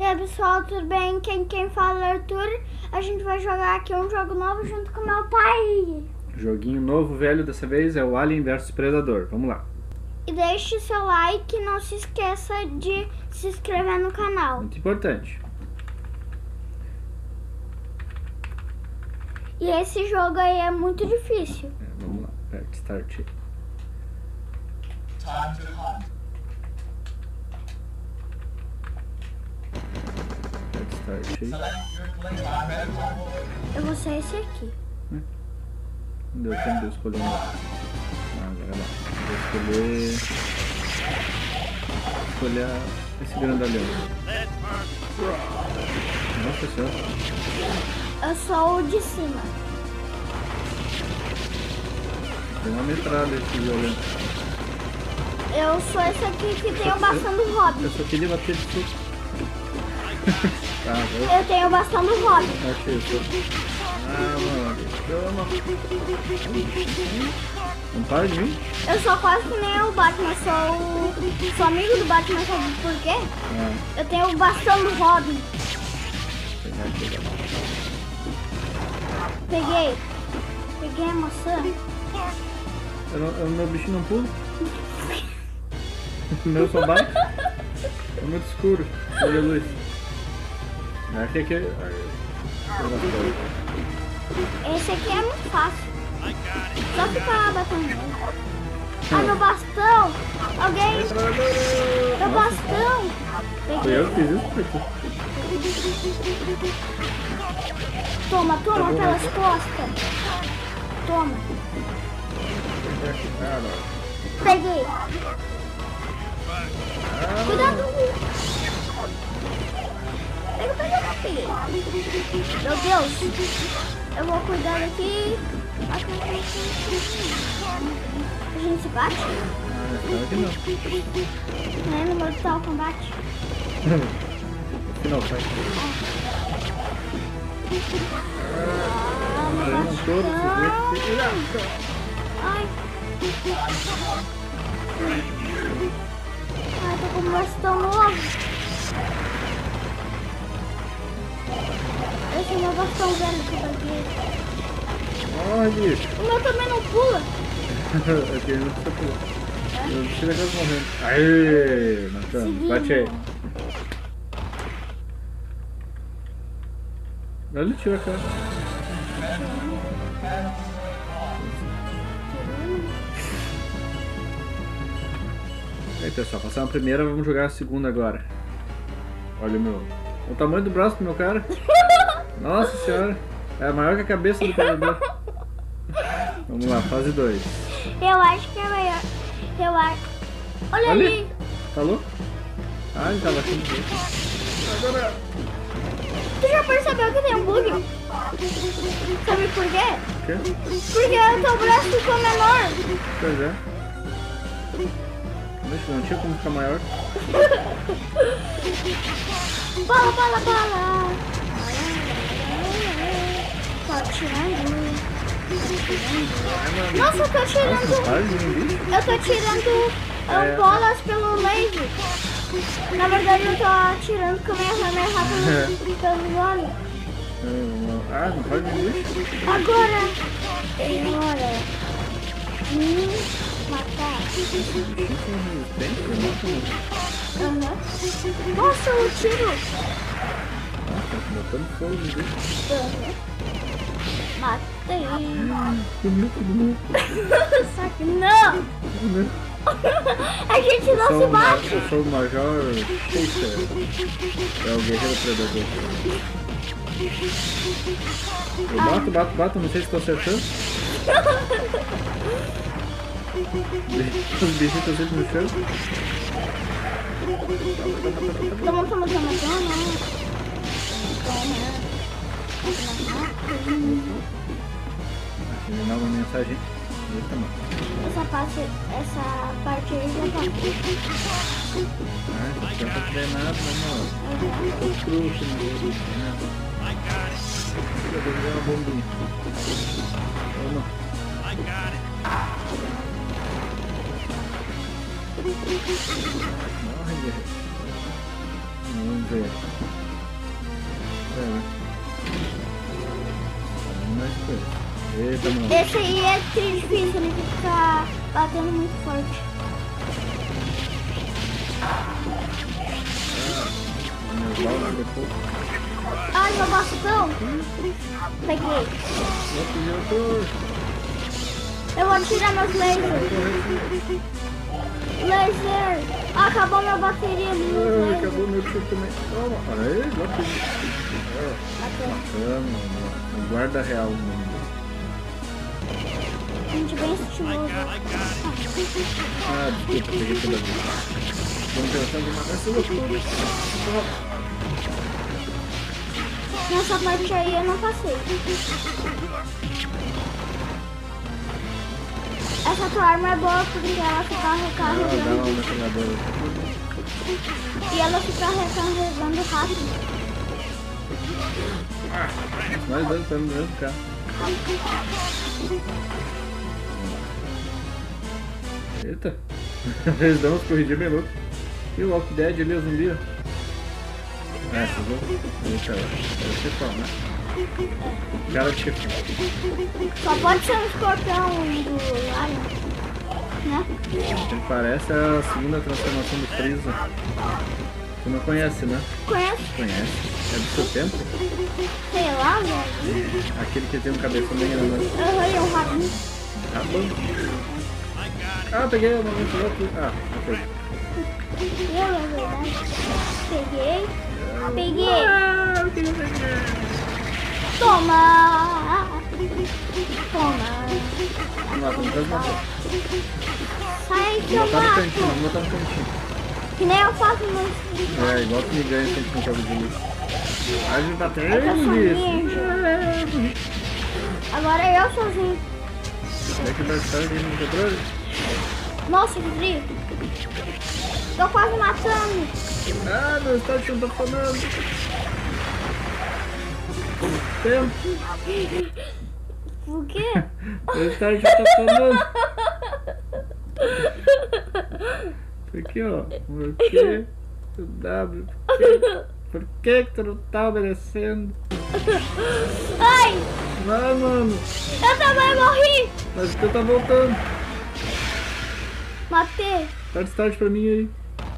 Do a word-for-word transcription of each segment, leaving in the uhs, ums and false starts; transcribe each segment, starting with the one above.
aí pessoal, tudo bem? Quem, quem fala é Arthur. A gente vai jogar aqui um jogo novo junto com meu pai. Joguinho novo, velho, dessa vez é o Alien versus Predador. Vamos lá. E deixe seu like e não se esqueça de se inscrever no canal. Muito importante. E esse jogo aí é muito difícil. É, vamos lá, aperta Start. Aperta Start aí. Eu vou ser esse aqui. Não deu tempo de eu escolher um. Ah, agora dá. Vou escolher. Escolher esse grandalhão. Nossa senhora. Eu sou o de cima. Tem uma metralha esse violento. Eu sou esse aqui que tem o bastão do Robin. Eu só queria bater de tudo. Tá, vou. Eu tenho o bastão do Robin. Achei isso. Ah, mano. Toma. Não para de mim? Eu sou quase que nem o Batman. Sou, sou amigo do Batman, sabe por quê? Ah, Eu tenho o bastão do Robin. vou pegar aqui agora. Peguei. Peguei a maçã. Eu não, eu, meu bichinho não pula. O meu só bate. É muito escuro. Olha a luz. Aqui, aqui. Esse aqui é muito fácil. Só ficar batendo nele. Ah, meu bastão! Alguém! Meu bastão! Foi eu que fiz isso, foi tu. Toma, toma pelas costas. Toma. Peguei. Cuidado. Pega, pega, peguei. Meu Deus. Eu vou cuidar daqui. A gente se bate? Ah, claro que não. Não é no Mortal Kombat? Final, sai. Ah, meu Não, todos bastão. Ai. Ai, tô com um bastão novo. Esse é meu bastão velho que eu peguei. Ai, bicho. O meu também não pula. Aqui não precisa pular. Eu deixei a casa morrendo. Aê, matando. Bate aí. Olha, tira a cara. Aí pessoal, passar a primeira, vamos jogar a segunda agora. Olha o meu. O tamanho do braço do meu cara. Nossa senhora. É maior que a cabeça do predador. Vamos lá, fase dois. Eu acho que é maior. Eu acho. Olha Ali. ali. Tá louco? Ah, ele tava achando que... Agora... Tu já percebeu que tem um bug? Sabe por quê? O quê? Porque o teu braço ficou menor. Pois é. Deixa, não tinha como ficar maior. Bala, bala, bala. Tô atirando. Nossa, eu tô Nossa, tirando. para de mim, bicho. Eu tô tirando É. uh, bolas pelo laser. Na verdade, eu tô atirando com a minha minha rata pelo olho. Ah, não pode me bicho. Agora. Agora. Hum, matar. Esses bichinhos são resistentes, eu não sei. Aham. Nossa, o tiro. Nossa, botando fogo no bicho. Aham. Matei. Só que não. A gente não Sou se o ma- bate. Eu sou o Major Chaser. É o guerreiro predador. Eu bato, bato, bato, não sei se tô acertando. Os bichos estão sempre no chão. Toma, toma, toma, toma. Vou mandar uma mensagem. Eita, mano. Essa parte, essa parte aí já tá. Ah, não tem pra treinar, né, mano? Tô trouxa, meu Deus. Eu vou jogar uma bombinha. Toma. Morre, guerreiro. Vamos ver. né? Mais coisa. Eita, mano. Esse aí é tri difícil, ele fica batendo muito forte. Meu balde depois. Ai, meu bastão. Peguei. Eu vou tirar meus lasers. Laser. Ah, acabou minha bateria ali. Ah, acabou meu tiro também. Toma. Aí, bota. Bacana, no guarda real. Gente, bem estiloso. Ah, desculpa, peguei toda vez. Vamos pensar de matar essa loucura. Nessa parte aí eu não passei. Essa tua arma é boa porque ela fica recarregando. E ela fica recarregando rápido. Mais dano pra mim mesmo, cara. Eita. Eles dão uns corridinhos bem loucos. E o Walking Dead ali, o zumbi, ó. É, vocês vão... Eita, é o chefão, né? Cara de chefão. Só pode ser um escorpião do Lion, né? Ele parece a segunda transformação do Freeza. Tu não conhece, né? Conhece? Conhece. É do seu tempo? Sei lá, velho. Aquele que tem um cabeção bem grande. Eu errei um rabinho. Ah, bom. Ah, peguei uma vez outro. Ah, ok. Eu, é verdade. Peguei. Peguei. Ah, eu queria pegar. Toma. Toma. Vamos lá, vamos quase matar. Sai que eu Vou botar no cantinho, mato. vou botar no cantinho. Que nem eu faço no... É, igual que me ganha sempre com jogo de luz. Vai me bater, É que eu sou isso. ninja. Agora eu sozinho. Será que vai estar aqui no controle? Nossa, que frio. Tô quase matando. Ah, meu start não tá funcionando. Tempo. Por quê? Meu start não tá funcionando. Por que, ó? Por que? O W. Por que? Por que que tu não tá obedecendo? Ai, Vai, mano. eu também morri. Mas tu tá voltando. Matei. Dá start pra mim aí.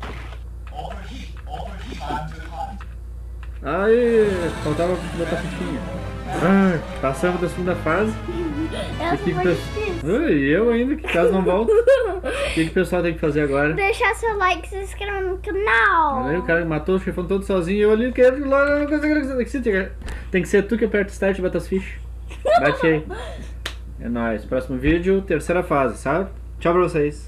Aí, faltava botar fitinha. Ah, passamos da segunda fase. Essa Que que foi pe- difícil. Ui, e eu ainda, que caso não volta. O que, que o pessoal tem que fazer agora? Deixar seu like e se inscrever no canal. Aí o cara matou o chefão todo sozinho e eu ali quero ir lá, não consigo, não consigo. Tem que ser tu que aperta start e bota as fichas. Bate aí. É nóis. Próximo vídeo, terceira fase, sabe? Tchau pra vocês.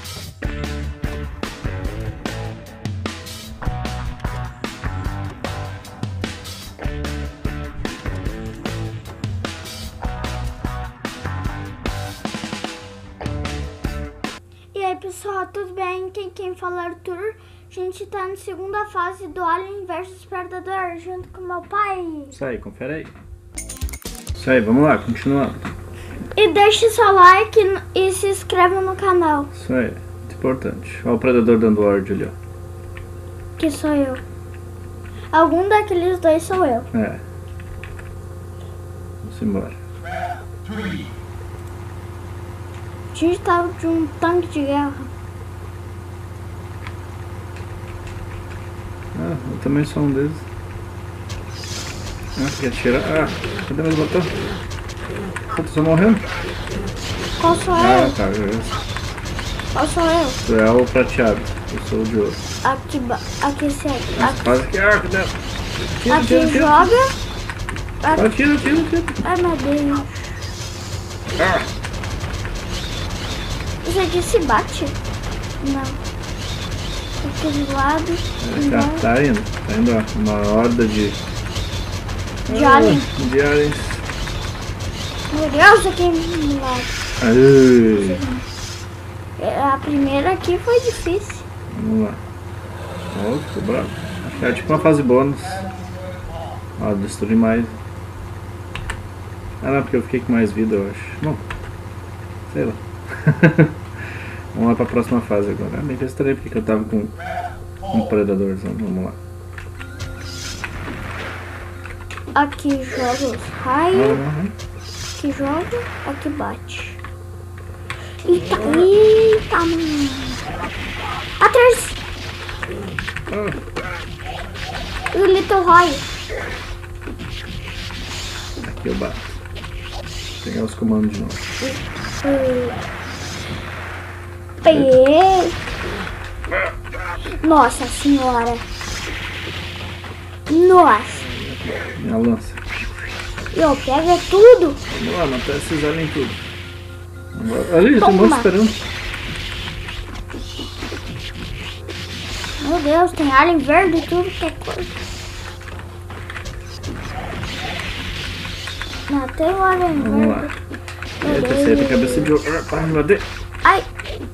E aí pessoal, tudo bem? Quem, quem fala é Arthur. A gente tá na segunda fase do Alien versus Predador junto com meu pai. Isso aí, confere aí. Isso aí, vamos lá, continuando. E deixe seu like e se inscreva no canal. Isso aí, muito importante. Olha o predador dando ordem ali, ó. Que sou eu. Algum daqueles dois sou eu. É. Vamos embora. A gente tava de um tanque de guerra. Ah, eu também sou um deles. Ah, quer tirar? Ah, cadê meus botões? Pô, tô só morrendo? Qual sou Ah, eu? tá, beleza. Qual sou eu? Tu é o prateado, eu sou o de ouro. Aqui, ba- aqui, esse aqui. Mas quase que arco dela. Tira, Aqui tira, tira. joga. Ah, Aqui. tira, tira, tira. Ai meu Deus. Ah, Isso aqui se bate? Não. Aqui do lado. tá, Não. tá indo. Tá indo, ó. Uma horda de... De Ah, alien. De aliens. Meu Deus, aqui do lado. Ai, A primeira aqui foi difícil. vamos lá. Ó, tô bravo. Acho que é tipo uma fase bônus. Ó, destruir mais. Ah não, porque eu fiquei com mais vida, eu acho. Bom, sei lá. Vamos lá pra próxima fase agora. Ah, bem que eu estranhei porque eu tava com um predadorzão. Vamos lá. Aqui joga os raios. Uhum. Aqui joga, aqui bate. Eita, eita, mano. Atrás. Ah. O Little Raio. Aqui eu bato. Vou pegar os comandos de novo. Peguei. Nossa senhora. Nossa. Minha lança. Eu pego tudo. Vamos lá, matar esses aliens tudo. Ali, tem um monte esperando. Meu Deus, tem alien verde e tudo que é coisa. Matei o alien Vamos lá. verde. Eita, esse aí tem cabeça de ouro. Ah, para de me bater. Ai.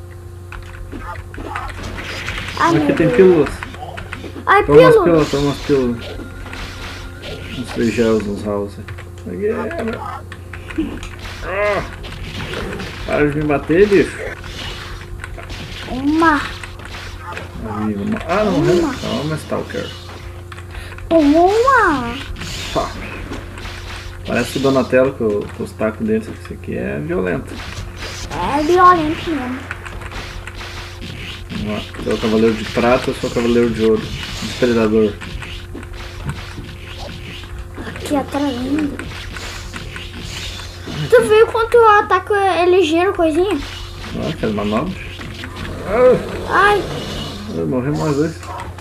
Ai, Aqui meu tem Deus. pílulas. Ai, Toma umas pílula. pílulas, toma umas pílulas. Uns feijões, uns house. Aqui, ah, para de me bater, bicho. Uma. Aí, vamos... Ah, não morreu. Uma. Calma, Stalker. Uma. Pá. Parece o Donatello com, com os tacos dentro. Isso aqui é violento. É violento mesmo. Vamos lá. Você é o cavaleiro de prata, eu sou o cavaleiro de ouro. Depredador. Aqui atrás ainda. Tu viu quanto o ataque é ligeiro, coisinha? Ah, aquelas manobras. Ah, Ai, eu morri mais dois.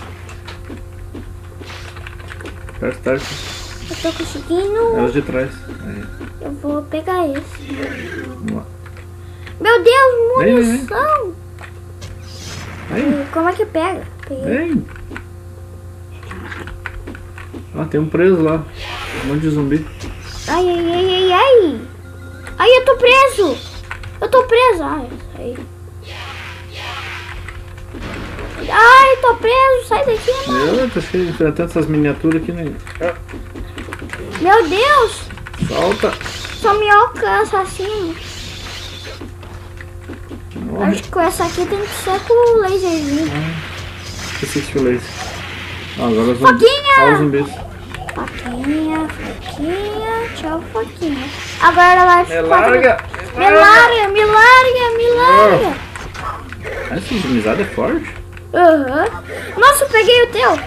Perto, perto. eu tô conseguindo. Elas de trás. Aí. Eu vou pegar esse. Vamos lá. Meu Deus, Vem, vem, vem. munição! Vem, Como é que pega? Peguei. vem. Ah, tem um preso lá. Um monte de zumbi. Ai, ai, ai, ai, ai! Ai, eu tô preso! Eu tô preso! Ai, sai. Ai, tô preso! Sai daqui, mano! Eu tô cheio de enfrentando essas miniaturas aqui, né? Ah, Meu Deus! solta! Só me alcança assim. Morre. Acho que com essa aqui tem que ser com o laserzinho. Esqueci que o laser. Ah, agora os zumbis. Foquinha! Olha os zumbis. Foquinha, foquinha, tchau, foquinha. Agora ela vai Me ficar... larga! Me larga, me larga, me larga! Ah, essa inimizade é forte? Aham. Nossa, eu peguei o teu.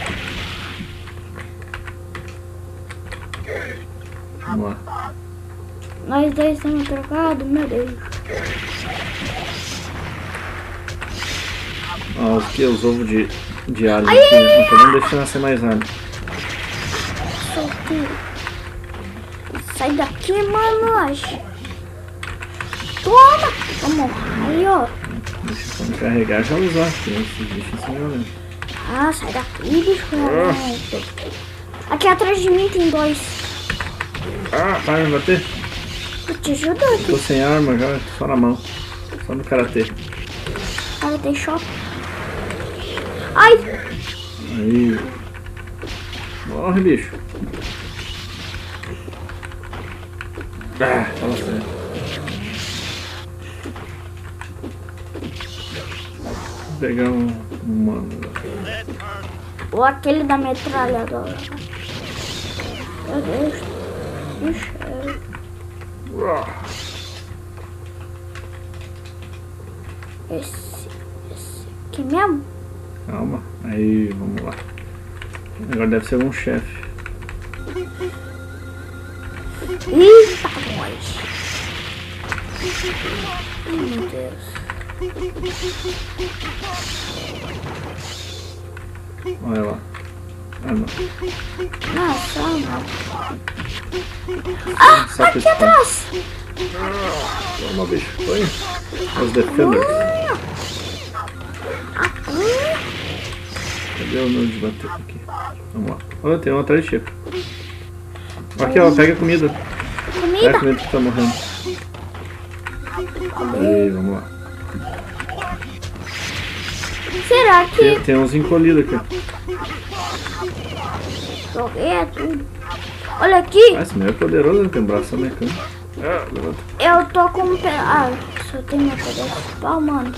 Vamos lá. Nós dois estamos trocados, meu Deus. Ah, os que? Os ovos de, de alho Ai, aqui. ai, Não podemos deixar nascer mais alho. Soltei. Sai daqui, mano. Toma. Vamos. Aí, ó. Deixa eu me carregar já usar, porque esses bichos são violentos. Ah, sai daqui, bicho. violento. Aqui atrás de mim tem dois. Ah, para de me bater. Eu te ajudo aqui. Tô sem arma já, só na mão. Só no karatê. Cara, tem choque. Ai. Aí. Morre, bicho. Ah, fala sério. Vou pegar um, um mano. Ou aquele da metralhadora. Meu Deus. Ixi, é... Esse, esse aqui mesmo? Calma. Aí, vamos lá. Agora deve ser um chefe. Eita, nós. Ai, meu Deus. Olha lá. Ah, não. Nossa, não. Ah, Só aqui que atrás. Toma, bicho. Foi. Os defenders. Cadê o meu de bater aqui? Vamos lá. Olha, tem um atrás de chefe. Aqui, ó. Pega a comida. Pega a Comida. comida que tá morrendo. Aí, vamos lá. Será que... Tem, tem uns encolhidos aqui. Joguei é tudo. Olha aqui. Ah, esse meu é poderoso, tem um braço mecânico. Ah, levanta. Eu tô com um pedaço. Ah, só tem meu pedaço de pau, mano.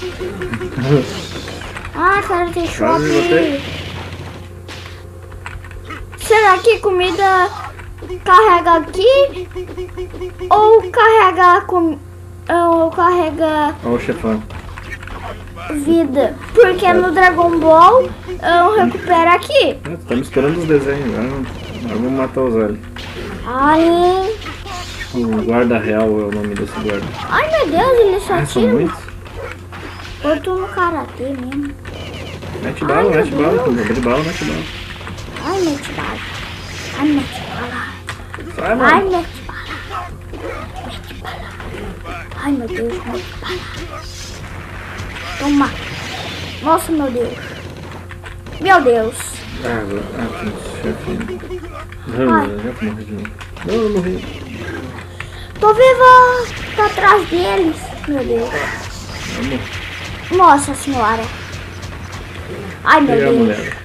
Ah, cara, tem Quase me shopping. Será que comida carrega aqui ou carrega com ou carrega Olha o chefão. vida, porque no Dragon Ball eu recupero aqui. É, tu tá misturando os desenhos, agora, agora vamos matar os olhos. Ai, O guarda real é o nome desse guarda. ai meu Deus, ele só Ah, são tira. muitos? Eu tô no karatê mesmo. Mete bala, Ai, mete meu bala, Deus. com bomba de bala, mete bala. Ai, mete bala. Ai, mete bala. Sai, Ai, mano. mete bala. Mete bala. Ai, meu Deus, mete bala. Toma. Nossa, meu Deus. Meu Deus. Ah, agora- ah, tem chefe. Ai. Não, já morri de novo. Não, eu morri. Tô viva. Tá atrás deles. Meu Deus. Vamos Nossa senhora. Ai, meu pegar a Deus. mulher.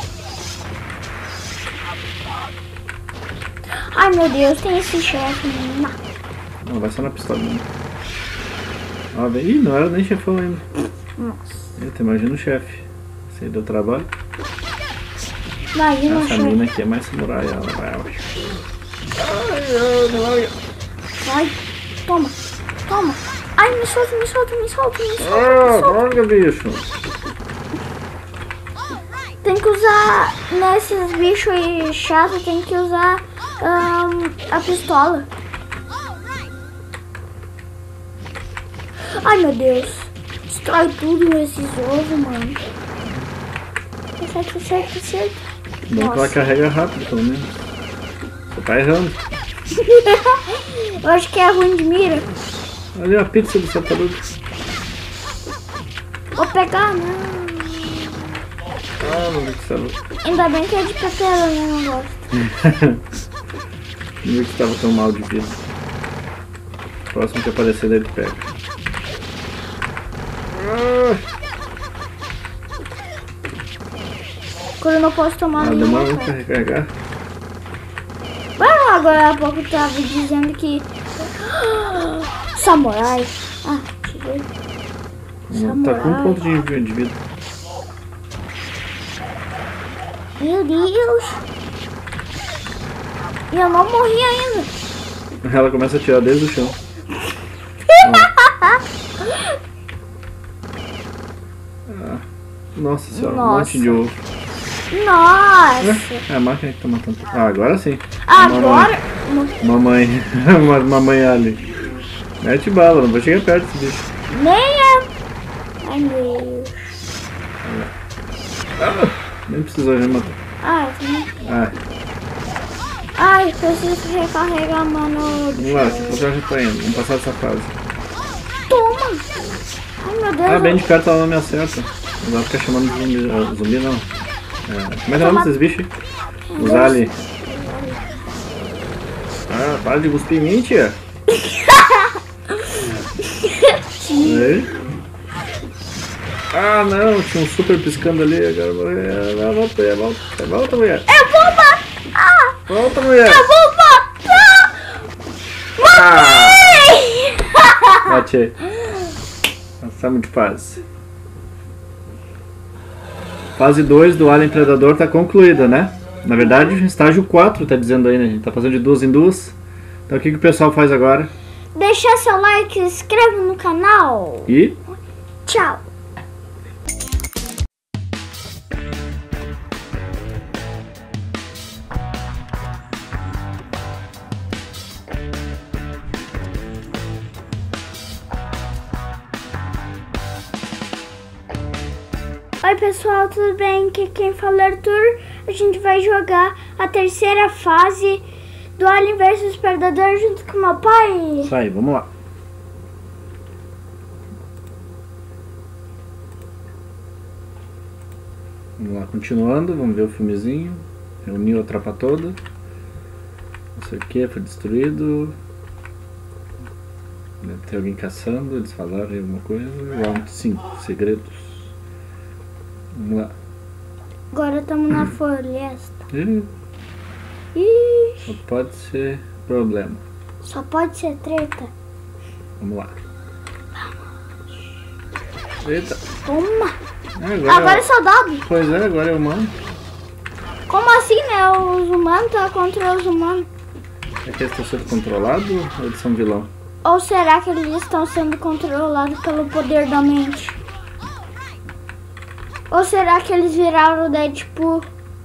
Ai, meu Deus, tem esse chefe. Não. Não, vai só na pistolinha. Ó, vem. Ih, não era nem chefão ainda. Nossa. Eita, imagina o chefe. Você deu trabalho. Imagina o Essa chefe. mina aqui é mais samurai. Ela vai. Ai, ai, ai. Vai. Toma. Toma. Ai, me solta, me solta, me solta, me solta. Ah, Me solta. droga, bicho. Tem que usar, nesses bichos chatos, tem que usar ahn, a pistola. Ai, meu Deus. Destrói tudo esses ovos, mano. Acerta, acerta, acerta. Bom que ela Nossa. carrega rápido, pelo menos. Você tá errando. Eu acho que é ruim de mira. Olha a pizza do Sataruga. Vou pegar, não. Ah, não vi que você Ainda bem que é de pepperoni, eu não gosto. Não vi que tava tão mal de vida. Próximo que aparecer dele pega. Ah, Quando eu não posso tomar ah, nenhuma, demora muito cara. pra recarregar. Ah, agora há pouco tava dizendo que... Samurai. Ah, tirei. Tá com um ponto de de vida. Meu Deus. E eu não morri ainda. Ela começa a tirar desde o chão. Ah, nossa senhora, um Nossa. monte de ovo. Nossa. É a máquina que tá matando. Ah, agora sim. Agora... Mamãe. Mamãe, mamãe ali. Mete bala, não vou chegar perto desse bicho. Nem é... Ai, meu Deus. Ah, nem precisou já matar. Ai, tem... Ah, Ai, preciso recarregar, mano. vamos lá, se você já tá indo. Vamos passar dessa fase. Toma. Ai, meu Deus. Ah, bem de perto ela não me acerta. Ela fica chamando de zumbi. ah, Zumbi não. É, como é que é o nome desses bichos? Os ali. Ah, para de cuspir em mim, tia. Aí. Ah, não, tinha um super piscando ali. Agora vai, volta, vai, volta, volta, mulher. Eu vou matar. Ah, Volta, mulher. eu vou matar. Ah, Matei. bate aí. Passamos de fase. Fase dois do Alien Predador tá concluída, né? Na verdade, estágio quatro tá dizendo aí, né? A gente tá fazendo de duas em duas. Então o que, que o pessoal faz agora? Deixa seu like, se inscreve no canal. E... Tchau. Oi pessoal, tudo bem? Aqui quem fala é Arthur. A gente vai jogar a terceira fase do Alien versus Predador junto com meu pai. Isso aí, vamos lá. Vamos lá, continuando, vamos ver o filmezinho. Reuniu a tropa toda. Não sei o que, foi destruído. Deve ter alguém caçando, eles falaram aí alguma coisa. Round cinco, segredos. Vamos lá. Agora estamos na floresta. Ih, Ih, só pode ser problema. só pode ser treta. Vamos lá. Eita. Toma. Ah, agora, Agora é soldado. Pois é, agora é humano. Como assim, né? Os humanos tá contra os humanos. É que eles estão sendo controlados ou eles são vilão? Ou será que eles estão sendo controlados pelo poder da mente? Ou será que eles viraram o Deadpool?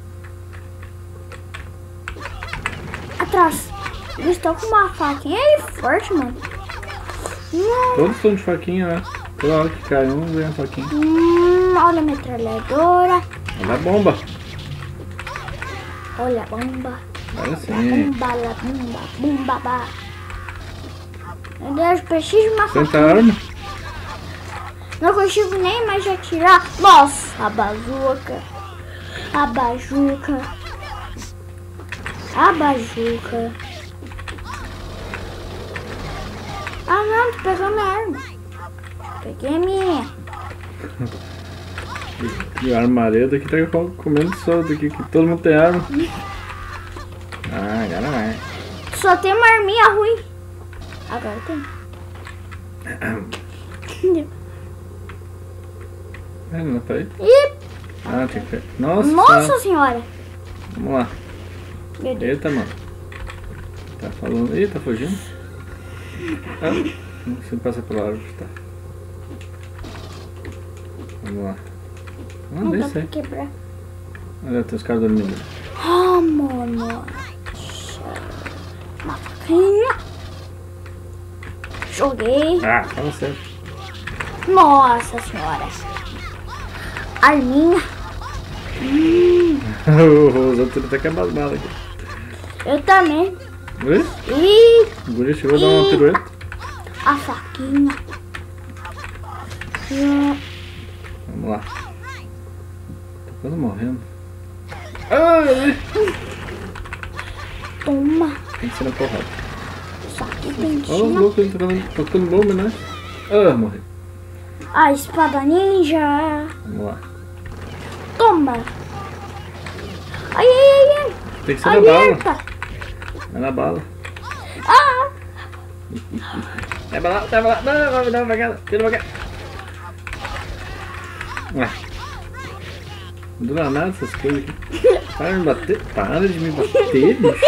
Atrás. Eles estão com uma faquinha aí forte, mano. Hum. Todos estão de faquinha, né? Toda hora que cai um, vem a faquinha. Hum, olha a metralhadora. Olha a bomba. Olha a bomba. Olha sim. Bomba, la bomba, bomba, ba. Meu Deus, preciso de uma Tenta faquinha. a arma. Não consigo nem mais atirar. Nossa, a bazuca. A bazuca. A bazuca. Ah não, tô pegando minha arma. Peguei a minha. E o armaredo aqui tá comendo solto aqui, que todo mundo tem arma. Ah, agora vai. Só tem uma arminha ruim. Agora tem. É, não tá aí? Ih, Ah, tem que... Nossa, nossa senhora. senhora. Vamos lá. Meu Deus. Eita, mano. Tá falando... Ih, tá fugindo? Ah, não consigo passar pela árvore, tá. Vamos lá. Ah, Não nem dá sei. pra quebrar. Olha, tem os caras dormindo. Ah, mano. Uma faquinha. Joguei. Ah, fala sério. Nossa senhora. Arminha. Hum, Os outros até quebram as balas aqui. eu também. Oi? Ih, O guri chegou a dar uma pirueta. a faquinha. Hum, Vamos lá. Tô quase morrendo. Ai! Toma. Tem que ser na porrada. Isso aqui Olha os dentina. loucos entrando, tocando bomba, né? Ah, morri. A espada ninja. Vamos lá. Toma. Ai, ai, ai, Tem que ser ai. na bala. Alerta. Vai na bala. Ah. Vai pra lá, vai pra lá. Não, vai me dar uma facada. Tira pra cá. Ué. Não dura nada essas coisas aqui. Para de me bater. Para de me bater, bicho.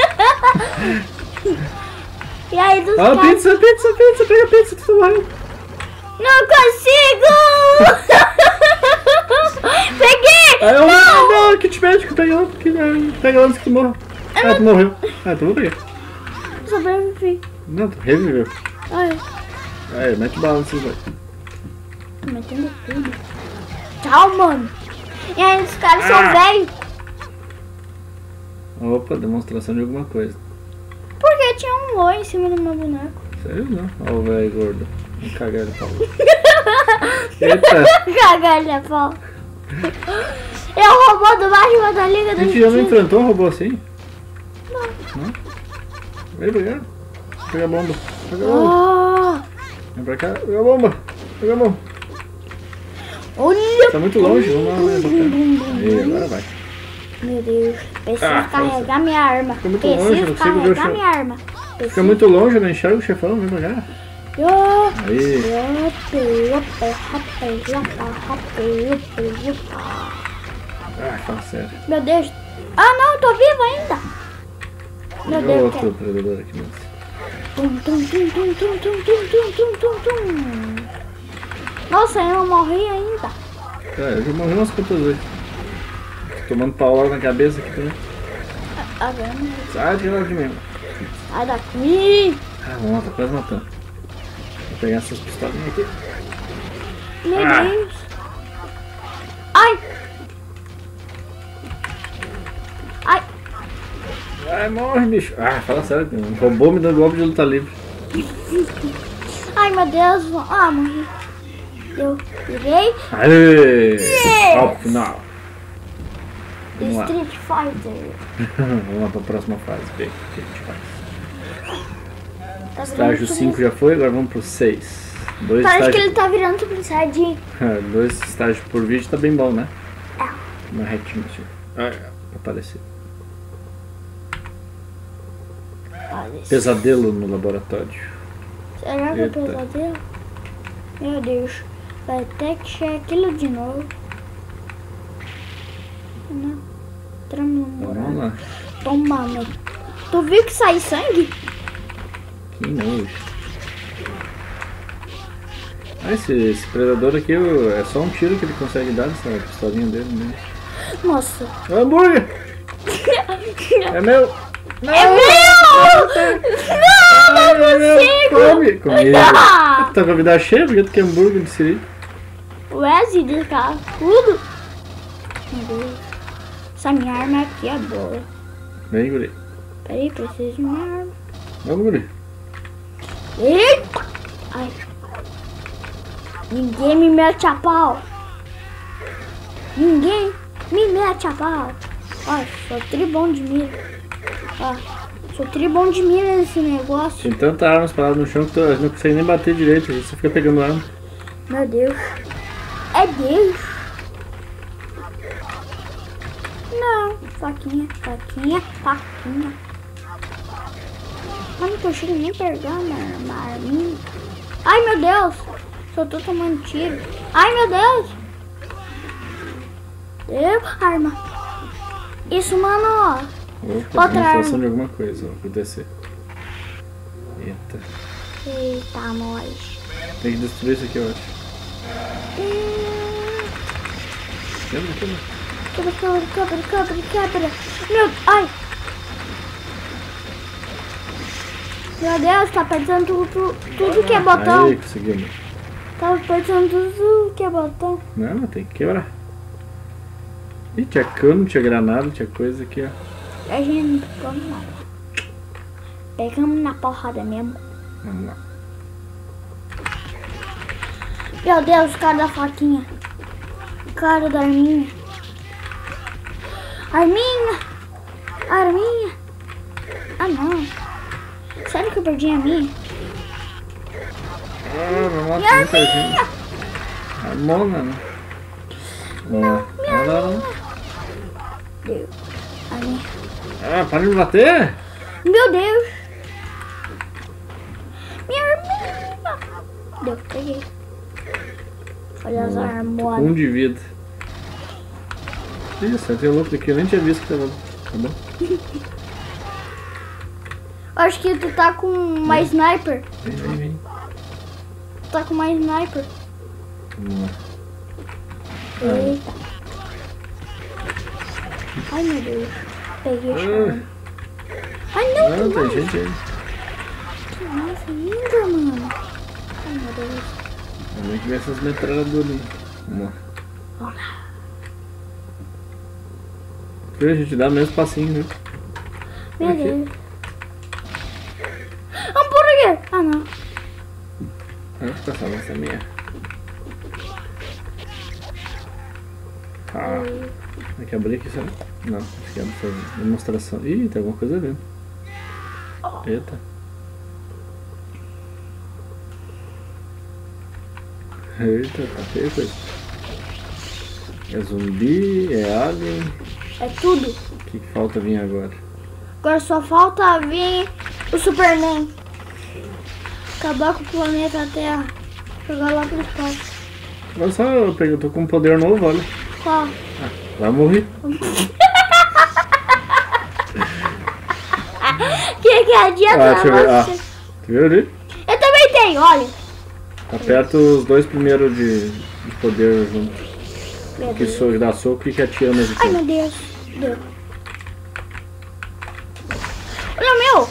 E aí dos Ah, caras. pizza, pizza, pizza. Pega a pizza, tu tá morrendo. Não consigo! Peguei! Aí eu lá, não, kit médico, pega lá, que- pega lá antes que tu morra. Ah, tu morreu. Ah, então vou pegar. Sobrevivi. Não, tu reviveu. Ai, Aí, mete bala nesses dois. tô metendo tudo. Tchau, mano. E aí os caras Ah. são velhos. Opa, demonstração de alguma coisa. Porque tinha um loi em cima do meu boneco. Sério não? Ó o velho gordo. Um cagalho pau. Eita! Cagalha, pau. É o robô do Batman da Liga A da gente já não Justiça. enfrentou um robô assim? Não. Não? Vem pra cá. Pega a bomba. Pega a bomba. Ah, Vem pra cá. Pega a bomba. Pega a bomba. olha. Tá muito longe. Vamos lá, vem pra cá. Aí, agora vai. Meu Deus. Preciso Ah, carregar minha arma. Fica muito longe, não Preciso consigo ver o carregar chão. minha arma. Fica muito longe, eu não enxergo o chefão. Vem pra cá. Eu... Aí. Ah, fala sério. Meu Deus. Ah, não, eu tô vivo ainda. Meu Olha Deus. outro predador aqui mesmo. Tum, tum, tum, tum, tum, tum, tum, tum, tum, tum, tum. Nossa, eu não morri ainda. Ah, eu já morri umas quantas vezes. Tô tomando paulada na cabeça aqui também. Agora eu morri. Sai de lá de mim. Sai daqui. Ah, vamos lá, tá quase matando. Vou pegar essas pistolinhas aqui. Meu Ah. Deus. Ai. Ai. Ai, morre, bicho. Ah, fala sério, tem um robô me dando golpe de luta livre. Ai, meu Deus. Ah, morri. Eu virei Aê! Yes! Ao final. Vamos lá. Street Fighter. Vamos lá pra próxima fase. Ver o que a gente faz. Tá virando Estágio Super- cinco já foi, agora vamos pro seis. Dois Parece que estágios. ele tá virando Super Saiyajin. Dois estágios por vídeo tá bem bom, né? É. Uma retinha assim. Ah, pra aparecer. Olha isso. Pesadelo no laboratório. Será que é Eita. pesadelo? Meu Deus. Vai ter que ser aquilo de novo. Não. Então, vamos Trama. lá. Toma, meu. Tu viu que sai sangue? Que nojo. Ah, esse, esse predador aqui é só um tiro que ele consegue dar nessa pistolinha dele, né? Nossa. Hambúrguer! É meu! Não! É meu! Não, não, não, não consigo! Come! Comigo! Ah! Tá com a vida cheia porque tu quer hambúrguer de siri? Wesley de cá, tudo. Meu Deus. Essa minha arma aqui é boa. Vem, guri. Peraí, preciso de uma arma. Vamos, guri. Eita! Ai. Ninguém me mete a pau. Ninguém me mete a pau. Ó, sou tribom de mira. Ó, sou tribom de mira nesse negócio. Tem tanta arma parada no chão que tu não consegue nem bater direito. Você fica pegando arma. Meu Deus. É Deus. Não, faquinha, faquinha, faquinha. Mas não consigo nem pegar uma, uma arminha. Ai, meu Deus. Só tô tomando tiro. Ai, meu Deus. Eu, arma. Isso, mano, ó. Opa, outra demonstração arma. de alguma coisa, ó. Vou descer. Eita. Eita, nós. Tem que destruir isso aqui, eu acho. Hum, Quebra, quebra. Quebra, quebra, quebra, quebra, quebra. Meu, ai. Meu Deus, tá apertando tudo, tudo, tudo que é botão. Aí, conseguimos. Tá apertando tudo que é botão. Não, mas tem que quebrar. Ih, tinha cano, tinha granada, tinha coisa aqui, ó. A gente não pegamos nada. Pegamos na porrada mesmo. Vamos lá. Meu Deus, cara da faquinha. Cara da arminha. Arminha. Arminha. Ah, não. Sério que eu perdi a minha? Ah, não mata Minha muita arminha. gente. A mona, né? Não, minha não, não, arminha. não. Deu. Arminha. Ah, para de me bater! Meu Deus. Minha arminha. Deu, peguei. Olha as armas. Um de vida. Isso, tem louco aqui, eu nem tinha visto que tava. Tá bom? Acho que tu tá com uma Hum. sniper. Vem, vem, vem. Tu tá com uma sniper. Vamos lá. Eita. Ai, meu Deus. Peguei a chave. Ai, não, Não, que tem mais. gente aí. Que mais ainda, mano. Ai, meu Deus. Vamos ver essas metralhadoras ali. Vamos lá. Vamos lá. Viu? A gente dá o mesmo passinho, né? Meu Aqui. Deus. Hambúrguer. Ah, não. Ah, fica só nessa minha. Ah. Tem que abrir aqui, sabe? Não, acho que abre essa demonstração. Ih, tem alguma coisa ali. Eita. Eita, tá feio coisa. É zumbi, é alien. É tudo. O que, que falta vir agora? Agora só falta vir o Superman. Acabar com o planeta Terra. Jogar lá pro espaço. Olha só, eu, peguei, eu tô com um poder novo, olha. Qual? Ah, vai morrer. Que que adianta Ah, deixa eu ver. Ah, você? tu viu ali? Eu também tenho, olha. Aperta os dois primeiros de, de poder junto. Meu Que Deus. so, dá soco e que atira ao mesmo Ai, tempo. meu Deus. Deu. Olha o meu.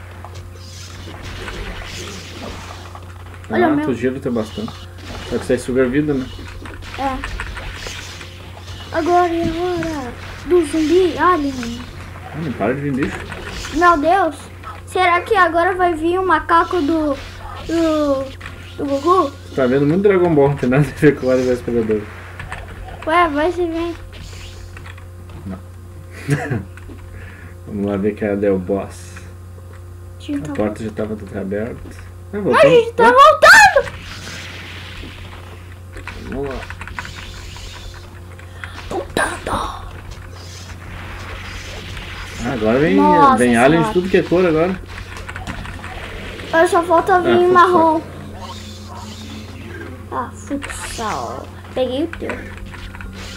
Olha o Ah, meu. tu gelo tem bastante. Só que você suga a vida, né? É. Agora é hora do zumbi alien. Ah, não para de vir bicho. Meu Deus. Será que agora vai vir o macaco do... Do... Do Gugu? Você tá vendo muito Dragon Ball, não tem nada a ver com o Alien vs Predador. Ué, vai se ver. Vamos lá ver cadê o boss. A gente A tá, porta já tava toda aberta. Ah, a voltamos. gente tá Ah, voltando. vamos lá. Voltando. Ah, agora vem, Nossa vem alien de Senhora. tudo que é cor agora. Agora só falta vir Ah, futsal. marrom. Ah, futsal. Peguei o teu.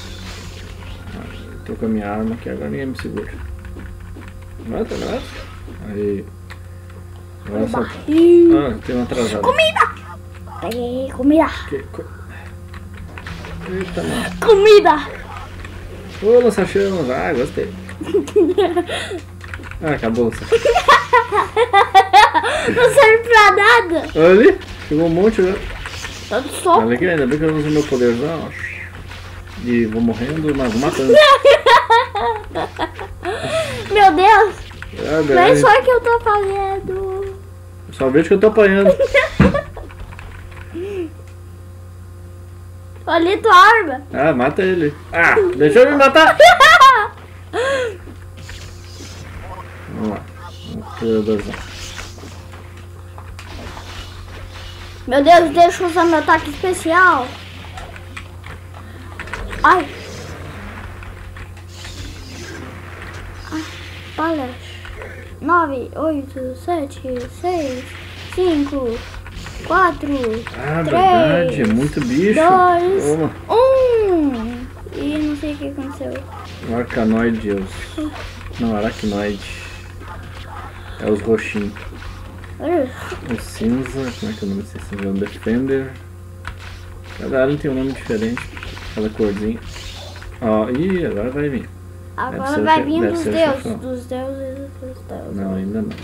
Tô com a minha arma aqui, agora ninguém me segura. Mata, mata. Aí. Agora só... barril. Ah, tem uma atrasada. Comida! Peguei comida. Que... co- Eita, mano. Comida! Ô, lança-chamas. Ah, gostei. Ah, acabou o lança-chamas. Não serve pra nada. Olha ali. Chegou um monte agora. Todo soco. Olha aqui, ainda bem que eu não uso meu poderzão. E vou morrendo, mas vou matando. Meu Deus. Ah, Não é beleza. só o que eu tô fazendo. Só vejo que eu tô apanhando. Olha tua arma. Ah, mata ele. Ah, deixa eu me matar. Vamos lá. Um predadadorzão. Meu Deus, deixa eu usar meu ataque especial. Ai. Ai, olha. Nove, oito, sete, seis, cinco, quatro, Ah, três, verdade. É muito bicho. dois, Toma. um. E não sei o que aconteceu. Um arcanoide. Os... Não, aracnoide. É os roxinhos. O cinza, como é que é o nome desse cinza? É um Defender. Cada alien tem um nome diferente. Cada corzinha. Ó, ih, agora vai vir. Agora ser o vai che- vir deve dos ser o deuses, chefão. dos deuses, dos deuses. Não, ainda não.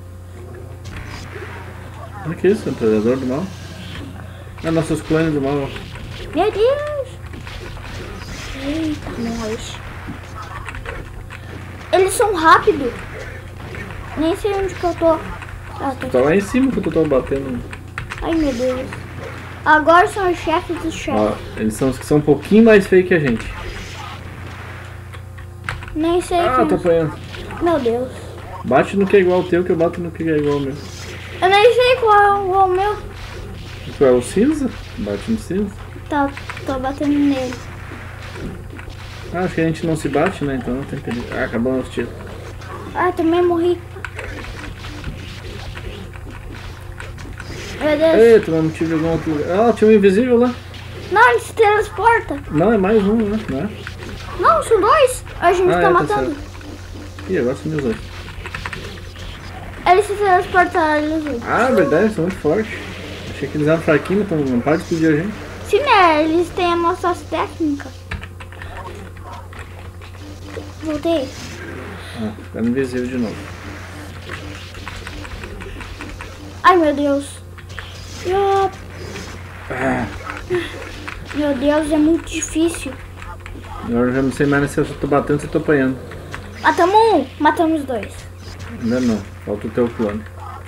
Olha que isso, é um predador do mal. Ah, nossos clones do mal. Meu Deus! Eita, nós. Eles são rápidos. Nem sei onde que eu tô. Ah, tô Tá lá em cima que eu tô batendo. Ai, meu Deus. Agora são os chefes dos chefes. Ó, eles são os que são um pouquinho mais feios que a gente. Nem sei Ah, quem... tô apanhando. Meu Deus. Bate no que é igual ao teu, que eu bato no que é igual ao meu. Eu nem sei qual é o meu. Tu é o cinza? Bate no cinza? Tá, tô batendo nele. Ah, acho que a gente não se bate, né? Então não tem perigo. Ah, acabou os tiros. Ah, também morri. Meu Deus. Eita, mas não tive algum outro lugar. Ah, tinha um invisível lá. Não, ele se transporta. Não, é mais um, né? Não é? Não, são dois. A gente Ah, tá é, tá matando. certo. Ih, agora sumiu os dois. Ele se transporta, eles... Ah, verdade, são muito fortes. Achei que eles eram fraquinhos, então não para de explodir a gente. Sim, né? Eles têm as nossas técnicas. Voltei. Ah, ficando invisível de novo. Ai, meu Deus. Ah, Ah, meu Deus, é muito difícil. agora eu já não sei mais se eu tô batendo ou se eu tô apanhando. Matamos um, matamos dois. Ainda não, falta o teu clone.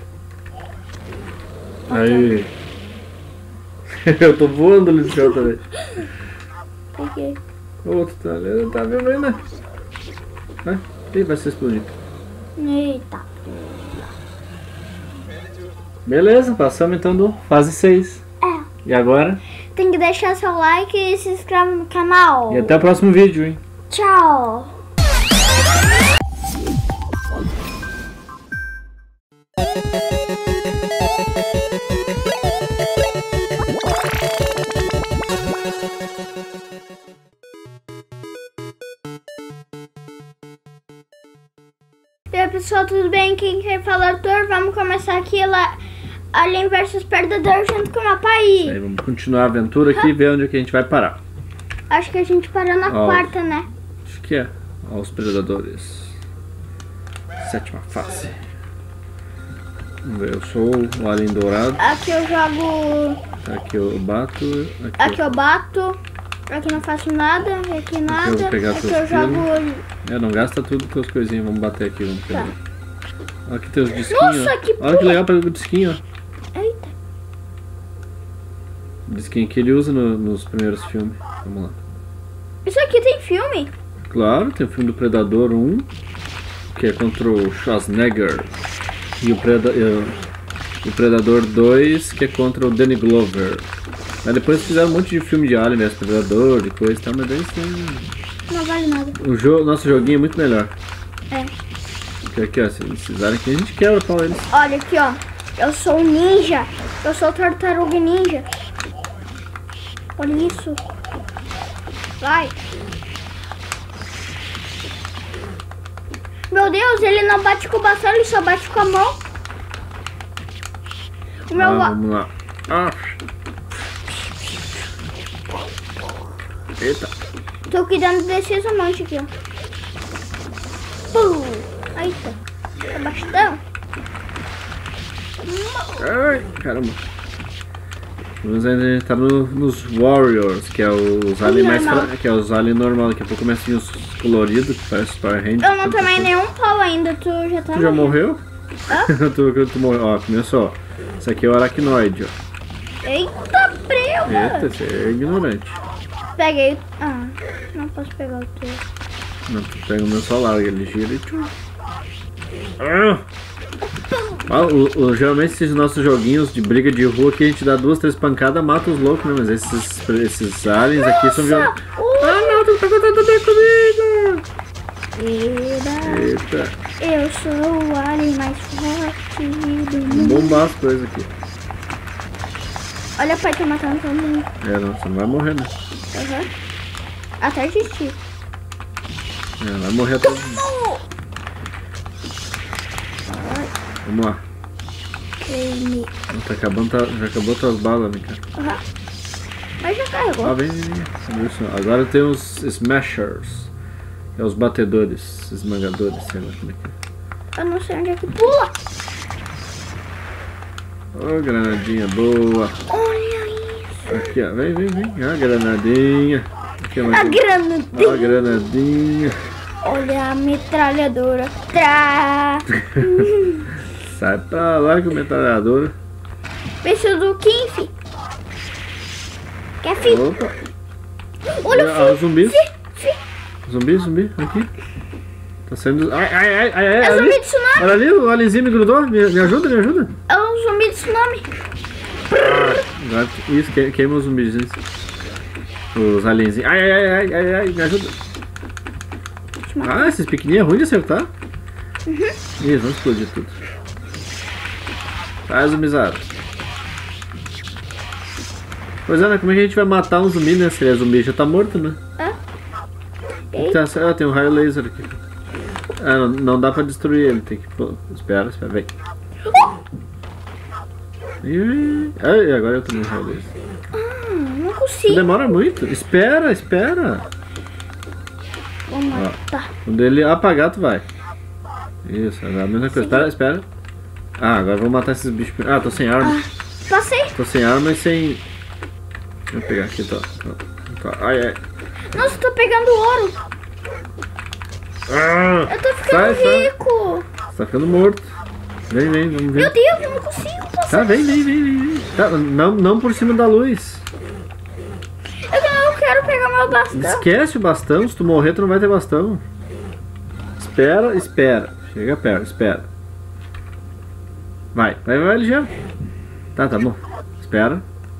Aí. Eu tô voando ali no céu também. Peguei. O outro tá ali, tá vendo ainda? Né? Ih, vai ser explodido. Eita. Beleza, passamos então do fase seis. É. E agora? Tem que deixar seu like e se inscreve no canal. E até o próximo vídeo, hein? Tchau. E aí, pessoal, tudo bem? Quem quer falar, Arthur? Vamos começar aqui lá, Alien versus Predador junto com o meu pai. Aí, vamos continuar a aventura aqui e ver onde é que a gente vai parar. Acho que a gente parou na Ó. quarta, né? Acho que é. Ó, os predadores. Sétima fase. Vamos ver, eu sou o alien dourado. Aqui eu jogo... Aqui eu bato. Aqui, Aqui eu bato. Aqui não faço nada. Aqui nada. eu vou pegar Aqui seus eu jogo... É, não gasta tudo com as coisinhas. Vamos bater aqui, vamos pegar. Tá. Olha aqui tem os disquinhos. Nossa, que Olha que legal, pega o disquinho, ó. Eita. O disquinho que ele usa no- nos primeiros filmes. Vamos lá. Isso aqui tem filme? Claro, tem o filme do Predador um, que é contra o Schwarzenegger. E o, Preda e o Predador dois, que é contra o Danny Glover. Aí depois fizeram um monte de filme de Alien versus Predador, de coisa e tal, mas daí sim. Não vale nada. O jo nosso joguinho é muito melhor. É. Porque aqui, ó, se eles precisarem aqui, a gente quebra o pau deles. Olha aqui, ó. Eu sou um ninja. Eu sou o tartaruga ninja. Olha isso. Vai. Meu Deus, ele não bate com o bastão, ele só bate com a mão. O meu... Ah, vamos lá. Ah. Eita. Tô cuidando desses amantes aqui, ó. Pum. Aí tá. É bastão. Ai, caramba. Vamos ainda tá no, nos Warriors, que é os aliens mais fra... que é os aliens normal. Daqui a pouco começa a vir os coloridos, que parece Power Rangers. Eu não tomei nenhum pau ainda, tu já tá. Tu já morreu? Hã? tu, tu morreu. Ó, começou. Isso aqui é o aracnoide, ó. Eita, prima! Eita, você é ignorante. Peguei. Ah, não posso pegar o teu. Não, tu pega o meu solar, ele gira e tchau. Ah! Ah, o, o, geralmente esses nossos joguinhos de briga de rua que a gente dá duas, três pancadas, mata os loucos, né? Mas esses, esses aliens aqui são violentos. Ah não, tu tá contando a minha comida! Eita! Eu sou o alien mais forte do mundo. Bombar as coisas aqui. Olha, pai, tá matando todo mundo. É, não, você não vai morrer, né? Uhum. Até desistir. É, vai morrer até. Vamos lá. Creme. Tá acabando, tá, já acabou tuas balas, né, cara? Uhum. Mas já carregou. Ah, vem, vem, vem. Agora tem os Smashers. É os batedores, esmagadores, sei lá como é que é. Eu não sei onde é que pula. Ô, oh, granadinha boa. Olha isso. Aqui, ó. Vem, vem, vem. Ah, granadinha. Aqui, a granadinha. A granadinha. Olha a metralhadora. Trá. Sai pra lá com a metralhadora. Preciso do Kinf. Quer fi? Opa. Olha ah, o zumbi. fi. Zumbi, zumbi. Aqui. Tá saindo. Ai, ai, ai, ai. É o zumbi de tsunami. Olha ali, o alienzinho me grudou. Me, me ajuda, me ajuda. É o zumbi de tsunami. Ah, isso, que, queima os zumbis. Os alienzinhos. Ai, ai, ai, ai, ai, me ajuda. Ah, esses pequenininhos é ruim de acertar. Uhum. Ih, vamos explodir tudo. Faz zumbizado. Pois é, né? Como é que a gente vai matar um zumbi, né? Se ele é zumbi, já tá morto, né? É? Tá, ah, tem um raio laser aqui. Ah, não, não dá pra destruir ele, tem que... Pô, espera, espera, vem. Ai, agora eu tô no raio laser. Ah, não consigo. Demora muito. Espera, espera. Vou matar. Quando ele apagar, tu vai. Isso, é a mesma coisa. Espera, espera. Ah, agora vou matar esses bichos. Ah, tô sem arma. Ah, passei. Tô sem arma e sem... Deixa eu pegar aqui, tá. tá. Ai, ai. Nossa, tô pegando ouro. Ah, eu tô ficando sai, rico. Sai. Você tá ficando morto. Vem, vem, vamos ver. Meu Deus, eu não consigo passar. Tá, vem, vem, vem, vem. Tá, não, não por cima da luz. Eu não quero pegar meu bastão. Esquece o bastão, se tu morrer tu não vai ter bastão. Espera, espera. Chega perto, espera. Vai, vai, vai, ligeiro. Tá, tá bom. Espera.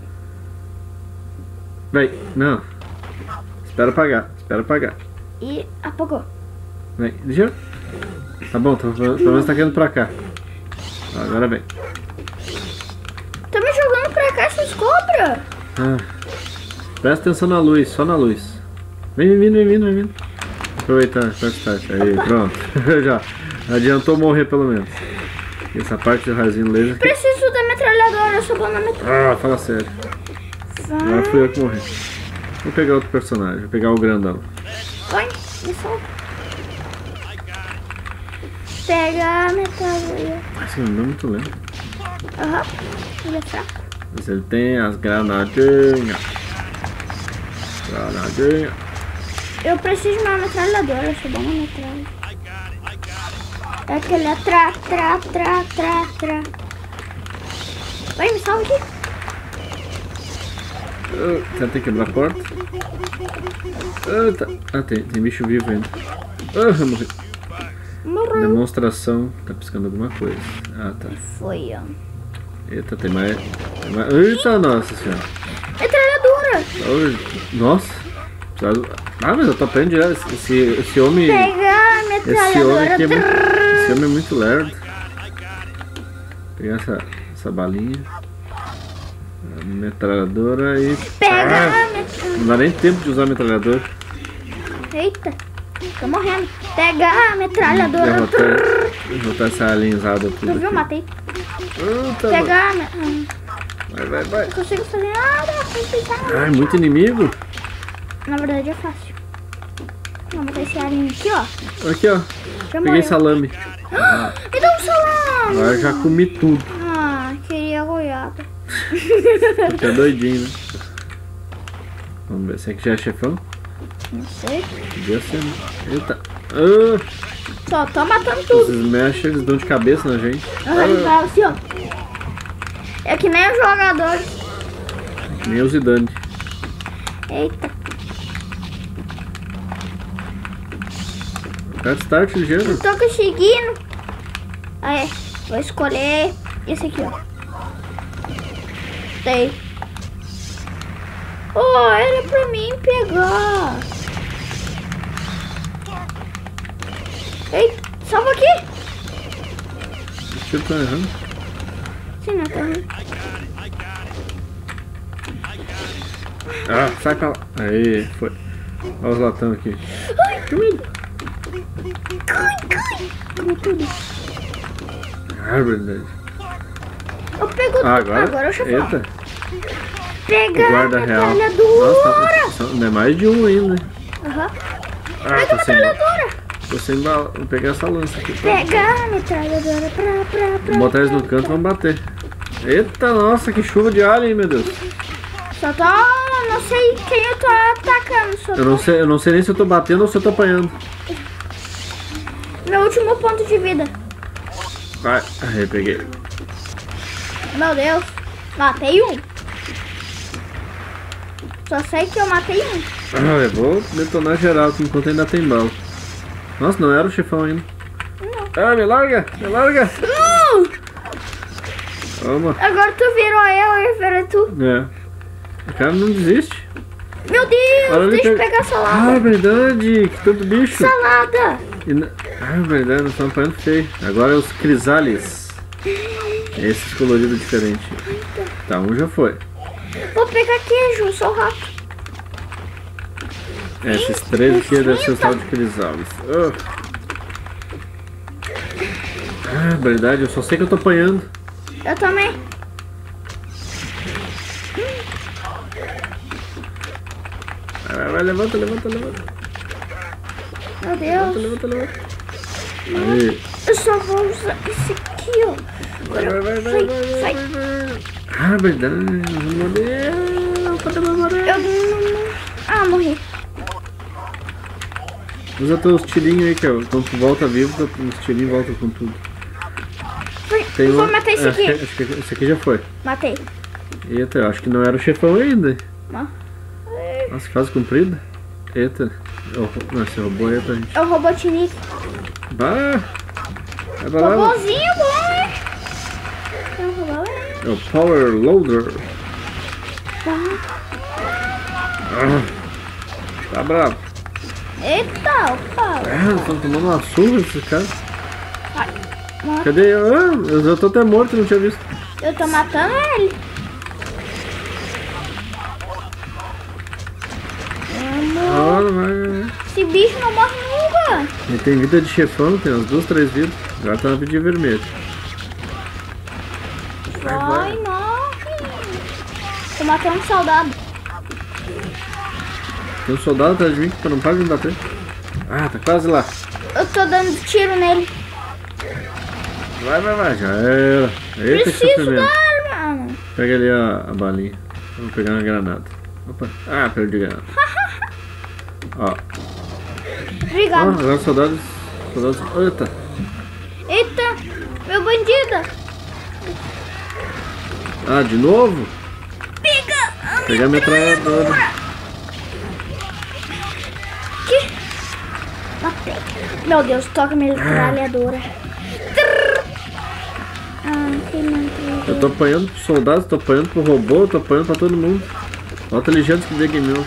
Vem, não. Espera apagar, espera apagar. E apagou. Vem, ligeiro. Tá bom, tá, pelo menos tá querendo pra cá. Agora vem. Tá me jogando pra cá essas cobras. Ah, presta atenção na luz, só na luz. Vem, vem vindo, vem vindo, vem vindo. Aproveitar, apertar. Aí, pronto. Já adiantou morrer pelo menos. Essa parte do raiozinho laser. Preciso da metralhadora, eu sou bom na metralhadora. Ah, fala sério. Vai. Agora fui eu que morri. Vou pegar outro personagem, vou pegar o grandão. Vai, me solta. Pega a metralhadora. Esse não é muito lento. Aham, ele é fraco. Mas ele tem as granadinhas. Granadinha. Eu preciso de uma metralhadora, eu sou bom na metralhadora. É aquele é tra, tra, tra, tra, tra. Vai, me salva aqui. Uh, tentei quebrar a porta. Uh, tá. Ah, tem, tem bicho vivo ainda. Uh, morri. Morreu. Demonstração. Tá piscando alguma coisa. Ah, tá. Foi, ó. Eita, tem mais. Tem mais... Eita, nossa senhora. Metralhadora. Oh, nossa. Ah, mas eu tô aprendendo direto. Esse, esse homem. Pega a metralhadora. Esse homem aqui é muito. Esse homem é muito lerdo. Vou pegar essa, essa balinha. A metralhadora e. Pega ah, a metralhadora. não dá nem tempo de usar a metralhadora. Eita, tô morrendo. Pega a metralhadora. Derrotar, derrotar essa alienzada tudo. Tu viu? Aqui. Matei. Eita, Pega a me... vai, vai, vai. Não consigo fazer nada. Não Ai, muito inimigo. Na verdade é fácil. Vou botar esse arinho aqui, ó. Aqui, ó. Já Peguei morreu. salame. Ah, Me dá um salame. agora já comi tudo. Ah, queria goiaba. Tô até doidinho, né? Vamos ver, esse aqui já é chefão? Não sei. Podia ser, né? Eita. Ah, Só tô matando tudo. esses mesh, eles dão de cabeça na gente. Ah, ele vai assim, ó. É que nem os jogadores. Nem o Zidane. Eita. Dá start ligeiro. Não tô conseguindo. Aí, vou escolher esse aqui, ó. Tem. Oh, era pra mim pegar. Ei, salva aqui. O tiro tá errando. Sim, não tá ruim. Ah, sai pra lá. Aí, foi. Olha os latão aqui. Comida. Comi tudo. Ah, verdade. Eu pego Ah, tudo. agora. Agora eu já Eita. Pega O guarda real. a Nossa, metralhadora. tá, são- não é mais de um ainda. Aham. Ah, Pega a tô sem bala. metralhadora. Tô sem bala. Vou pegar essa lança aqui. Pega a metralhadora pra, pra, pra. Vou botar eles no canto e vamos bater. Eita, nossa, que chuva de alien, meu Deus. Só tô... Não sei quem eu tô atacando. Só Eu não sei, eu não sei nem se eu tô batendo ou se eu tô apanhando. Meu último ponto de vida. Vai. Aí, peguei. Meu Deus. Matei um. Só sei que eu matei um. Ah, eu vou detonar geral aqui enquanto ainda tem bala. Nossa, não era o chefão ainda. Não. Ah, me larga, me larga. Uh! Toma. Agora tu virou eu e virou tu. É. O cara não desiste. Meu Deus, Olha ali, deixa eu pega- pegar a Ah, salada. verdade. Que tanto bicho. Salada. E na- Ah, verdade, nós estamos apanhando feio. Agora é os crisales. Esses coloridos diferentes. Tá, um já foi. Vou pegar queijo, sou rato. É, esses três aqui devem ser os tal de crisales. Ah. Ah, verdade, eu só sei que eu tô apanhando. Eu também. Vai, vai, levanta, levanta, levanta. Meu Levanta, Deus. levanta, levanta. Aí. Eu só vou usar esse aqui, ó. Vai, vai, vai, vai, vai, vai, vai, vai. Ah, verdade, nós vamos morrer. Podemos morrer. Eu... Ah, morri. Usa teus tirinhos aí, que é, quando tu volta vivo, os tirinhos voltam com tudo. Tem Vou uma- matar esse é, aqui. Acho que esse aqui já foi. Matei. Eita, eu acho que não era o chefão ainda. Ó. Nossa, fase comprida. Eita. Eu- Nossa, roubou aí pra gente. É o Robotnik. Bah! Vai pra lá. Robôzinho bom, hein? É um robô, é? É o Power Loader. Tá. Ah, tá bravo. Eita, opa. Ah, estão tomando uma surra esses caras. Ai, mata. Cadê eu? Ah, eu já tô até morto, não tinha visto. Eu tô matando ele. Ah, vai, vai, vai. Esse bicho não morre nunca. Ele tem vida de chefão, tem umas duas, três vidas. Agora tá na vida de vermelho. Vai, morre. Tô matando um soldado. Tem um soldado atrás de mim que não para de me bater. Ah, tá quase lá. Eu tô dando tiro nele. Vai, vai, vai, já era. Eita, que Preciso sofrimento. da arma. Pega ali a, a balinha. Vamos pegar uma granada. Opa. Ah, perdi a granada. Ó. Ah, Obrigado. agora os soldados. Soldados. Eita. Eita, meu bandido. Ah, de novo? Pega a Pegar a metralhadora. Que? Matei. Meu Deus, toca minha metralhadora. Ah, que metralhadora. Eu tô apanhando pros soldados, tô apanhando pro robô, tô apanhando pra todo mundo. Bota ligeiro que dê game over.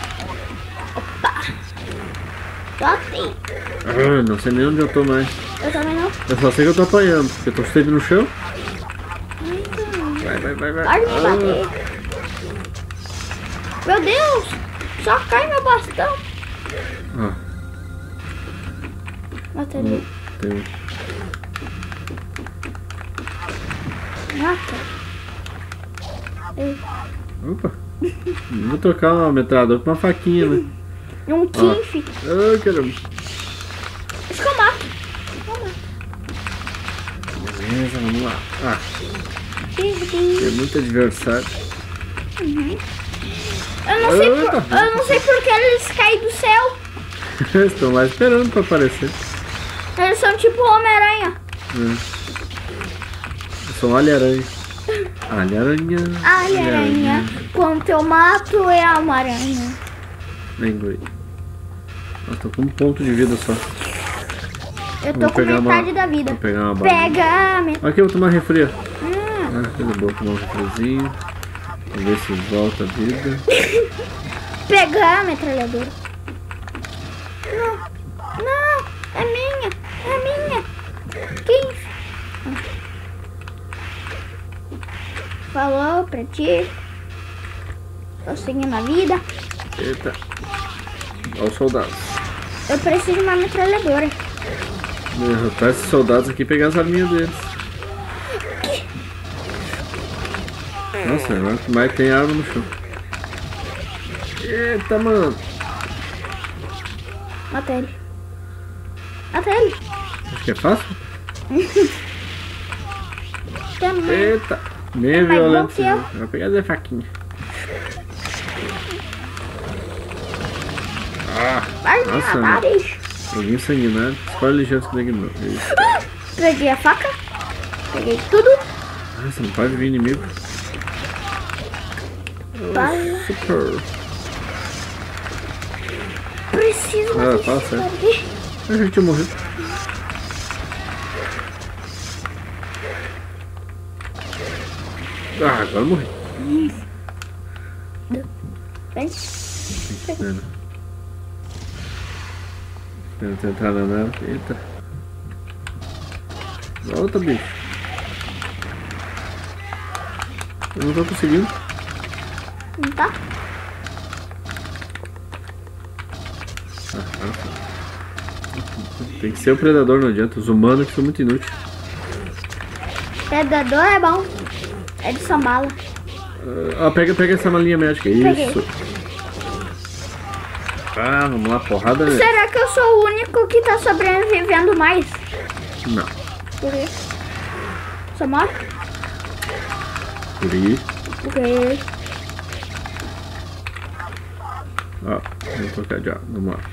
Matei. Ah, não sei nem onde eu tô mais. Eu também não. Eu só sei que eu tô apanhando, porque eu tô sempre no chão. Vai, vai, vai, vai. Pode me Ah, bater. Meu Deus, só cai meu bastão. ó. Mata ele. Tem um. Mata. Ei. Opa. Vou trocar uma metralhadora com uma faquinha, né? Um kiff. Ai, caramba. Acho que eu mato. Eu mato. Beleza, vamos lá. Ah, tem Uhum. muito adversário. Uhum. Eu não sei por, eu não sei por que eles caem do céu. Eles estão lá esperando pra aparecer. Eles são tipo Homem-Aranha. É. São alha-aranha. Alha-aranha. Alha-aranha. Quanto eu mato é a aranha. Nem goi. Eu tô com um ponto de vida só. Eu tô Vou com pegar metade uma- da vida. Vou pegar uma bala. Pega a metade. Aqui eu vou tomar refri. ó. Hum. Ah, coisa boa, tomar um refrizinho. Vamos ver se volta a vida. Pegar a metralhadora. Não. Não. É minha. É minha. Quem? Falou pra ti. Tô seguindo a vida. Eita. Olha os soldados. Eu preciso de uma metralhadora. Derrotar esses soldados aqui e pegar as arminhas deles. Nossa, agora mais tem arma no chão. Eita, mano. Mata ele. Mata ele. Acho que é fácil. Também. Eita. Meio É mais violento. bom que eu. Vou pegar a faquinha. Ah, Vai me nossa, matar, mano. bicho. Joguinho sanguinário. Escolhe ligeiro que ignorou. Peguei a faca. Peguei tudo. Nossa, não pode vir inimigo. Vai. Super. Preciso Ah, matar fala esse sério. cara aqui. A gente morreu. Ah, agora eu morri. Vem. Espera. Tenta entrar na nave. Eita. Volta, bicho. Eu não tô conseguindo. Não tá? Ah, ah, tem que ser o predador, não adianta. Os humanos que são muito inúteis. Predador é bom. É de sambala. Ah, pega, pega essa malinha médica. Peguei. Isso. Ah, vamos lá, porrada nele. Será que eu sou o único que tá sobrevivendo mais? Não. Por quê? Sou morto? Por aí. Por quê? Ó, vamos trocar de ar. Vamos lá.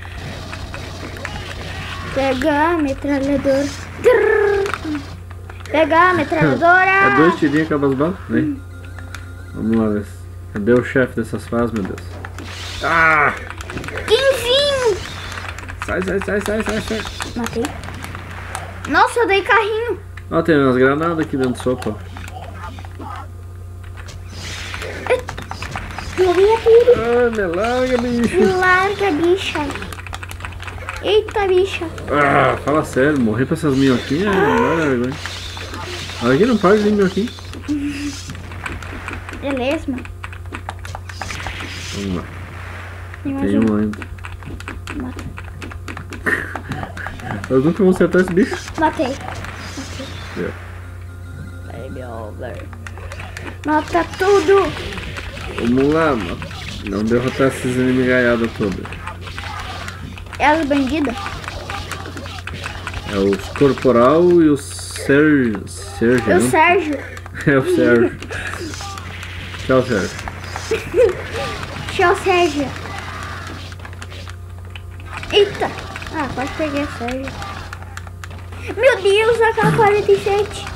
Pegar a metralhadora. Trrr. Pegar a metralhadora. É dois tirinhos e acaba as balas? Vem. Vamos lá, ver. Cadê o chefe dessas fases, meu Deus? Ah! Quinzinho. Sai, sai, sai, sai, sai, sai. Matei. Nossa, eu dei carrinho. Ó, tem umas granadas aqui dentro do sopa, ó. Joguei tudo. Ah, me larga, bicho. Me larga, bicha. Eita, bicha. Ah, fala sério, morrer pra essas minhoquinhas é não é vergonha. Aqui não pode vir minhoquinha. Beleza, mano. Vamos lá. Tem mais Tem um. um ainda. Mata. Nós nunca vamos acertar esse bicho. Matei. É. Baby over. Mata tudo. Vamos lá, mano. Não derrotar esses inimigaiados todos. É as bandidas? É os corporal e os Sérgio. Sérgio. É o não? Sérgio. É o Sérgio. Tchau, Sérgio. Tchau, Sérgio. Eita. Ah, quase peguei a Sérgio. Meu Deus, a K quarenta e sete.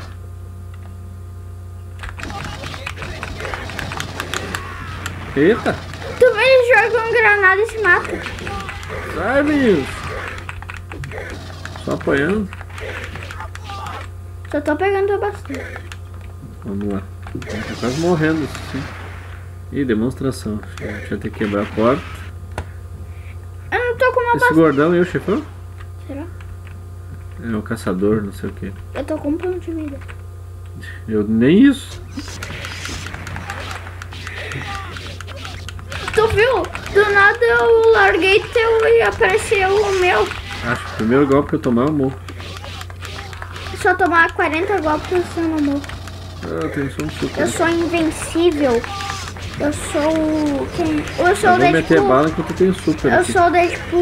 Eita. Tu vê, eles jogam granada e se matam. Sai, meninos. Só apanhando. Só tô pegando bastante. Vamos lá. Tá quase morrendo. Sim. Ih, demonstração. A gente vai ter que quebrar a porta. Eu não tô com uma Esse bastante. gordão aí, o chefão? Será? É o caçador, não sei o que. Eu tô com um ponto de vida. Eu nem isso. Tu viu? Do nada eu larguei teu e apareceu o meu. Acho que o primeiro golpe que eu tomar eu morro. Se eu tomar quarenta golpes, eu não morro. Ah, eu tenho só um super. Eu sou invencível. Eu sou... Quem? Eu sou Eu o vou meter Deadpool. bala enquanto eu tenho super Eu aqui. sou o Deadpool.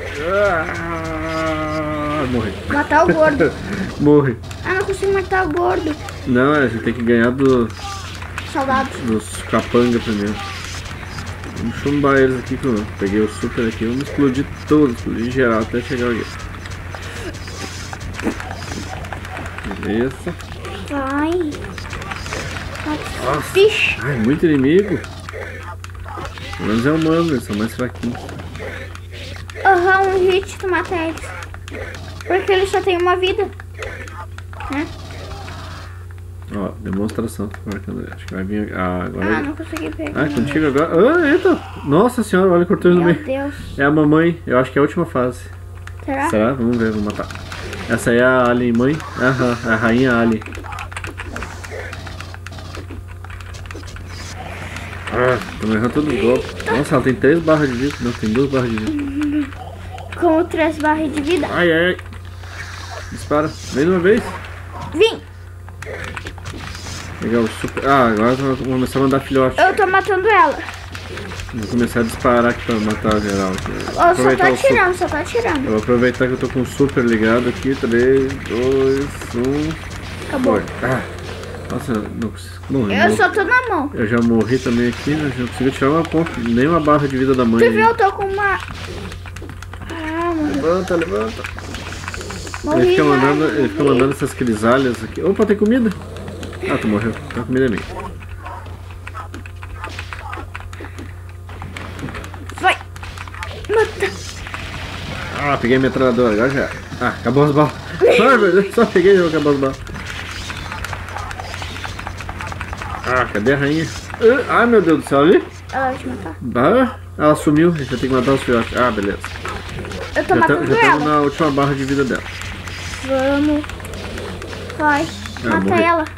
Ah, morri. Matar o gordo. Morri. Ah, não consigo matar o gordo. Não, a gente tem que ganhar do, Saudades. dos capanga primeiro. Vamos chumbar eles aqui que eu peguei o super aqui. Vamos explodir todos, explodir geral até chegar aqui. Beleza. Vai. Nossa. Vixe. Ai, muito inimigo. Pelo menos é humano, eles são mais fraquinhos. Aham, um hit tu mata eles. Porque eles só tem uma vida. Né? Ó, demonstração. Acho que vai vir. Ah, agora. Ah, não consegui pegar. Ah, contigo agora. Ah, eita! Nossa senhora, olha, cortou no Meu meio. Deus. É a mamãe, eu acho que é a última fase. Será? Será? Vamos ver, vamos matar. Essa aí é a Alien mãe? Aham, é a rainha Alien. Ah, tô errando todos os golpes. Nossa, ela tem três barras de vida. Não, tem duas barras de vida. Com três barras de vida. Ai, ai, ai. Dispara. Vem de uma vez. Vim. Pegar o super. Ah, agora eu vou começar a mandar filhote. Eu tô matando ela. Vou começar a disparar aqui pra matar geral. Ó, só Aproveitar tá o super. atirando, só tá atirando. Eu vou aproveitar que eu tô com o super ligado aqui. três, dois, um. Acabou. Foi. Ah, nossa, não consigo. Morri. Eu morri. só tô na mão. Eu já morri também aqui, né? Não consigo tirar uma ponta, nem uma barra de vida da mãe. Tu viu? Eu tô com uma... Ah, mano. Levanta, levanta. Morri Ele fica já, mandando, ele fica morri. mandando essas crisalhas aqui. Opa, tem comida. Ah, tu morreu. Então a comida é minha. Vai. Mata. Ah, peguei a metralhadora, agora já. Ah, acabou as balas. Ai, meu Deus, só peguei e já acabou as balas. Ah, cadê a rainha? Ai, meu Deus do céu, ali. Ela vai te matar. Ah, ela sumiu, a gente vai ter que matar os filhotes. Ah, beleza. Eu tô Já matando estamos ela. na última barra de vida dela. Vamos. Vai. Ah, Mata morri. ela.